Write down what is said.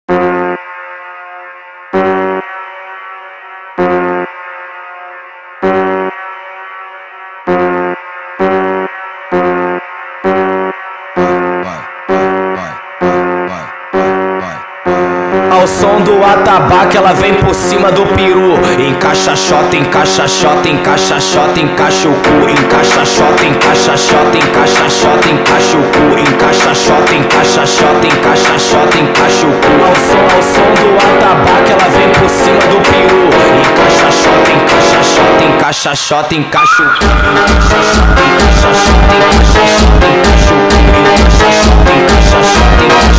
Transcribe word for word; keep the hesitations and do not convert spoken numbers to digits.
Ao som do atabaque ela vem por cima do peru. Encaixa xota, encaixa xota, encaixa xota, encaixa o cu. Encaixa xota, encaixa xota, encaixa xota, encaixa o cu. Encaixa xota, encaixa xota, encaixa xota, encaixa o cu. Ao som, ao som do atabaque ela vem por cima do peru. Encaixa xota, encaixa xota, encaixa xota, encaixa o cu. Encaixa xota, encaixa xota, encaixa xota, encaixa o cu. Encaixa xota, encaixa xota, encaixa